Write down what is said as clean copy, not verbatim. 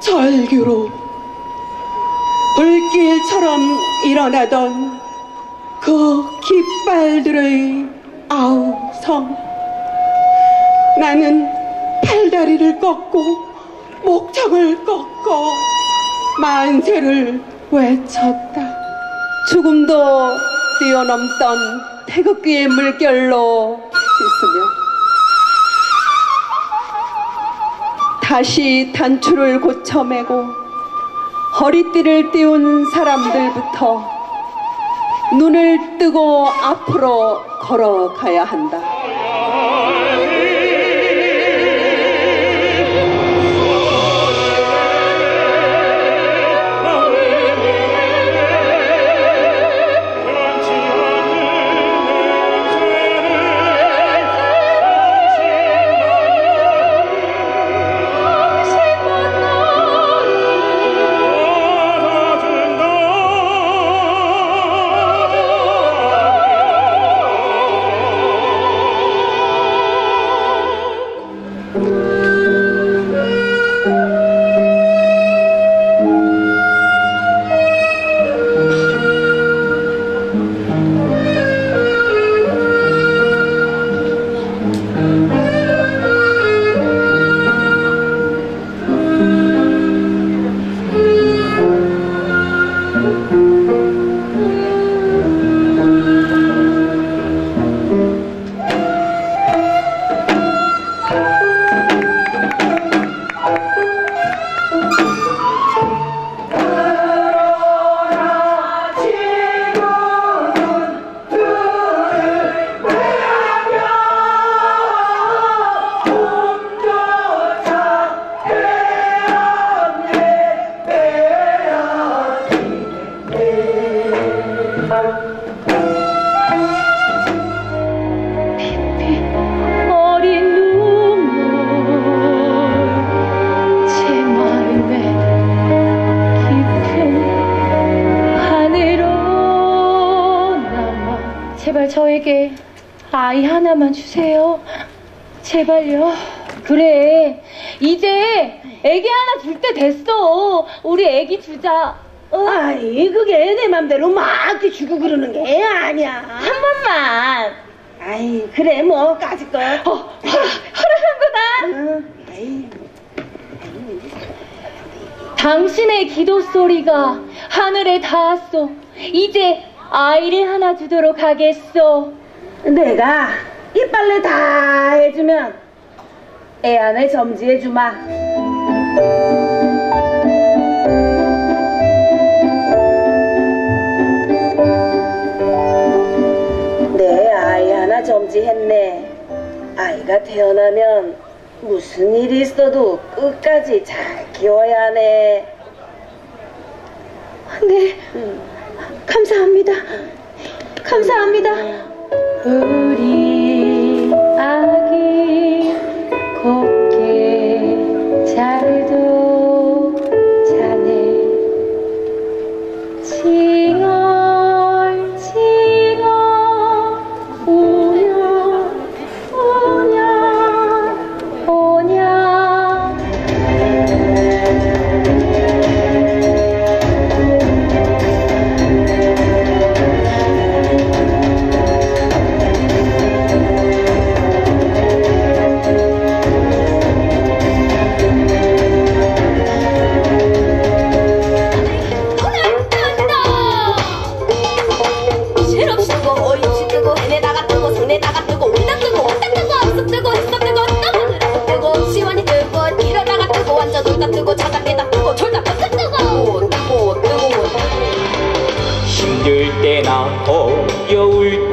절규로 불길처럼 일어나던 그 깃발들의 아우성. 나는 팔다리를 꺾고 목청을 꺾고 만세를 외쳤다. 죽음도 뛰어넘던 태극기의 물결로 있으며 다시 단추를 고쳐매고 허리띠를 띄운 사람들부터 눈을 뜨고 앞으로 걸어가야 한다. 제발 저에게 아이 하나만 주세요. 제발요. 그래, 이제 애기 하나 줄 때 됐어. 우리 애기 주자. 아이, 그게 내 맘대로 막 이렇게 주고 그러는 게 아니야. 한 번만. 아이, 그래 뭐 까짓 거. 허락한 거다. 당신의 기도 소리가 하늘에 닿았소. 이제 아이를 하나 주도록 하겠소. 내가 이 빨래 다 해주면 애 안에 점지해주마. 내 아이 하나 점지했네. 아이가 태어나면 무슨 일이 있어도 끝까지 잘 키워야 하네. 네. 감사합니다. 감사합니다. 우리 아기 곱게 잘도 자네. 칭얼칭얼 오냐 오냐 오냐. 힘들 때나 어려울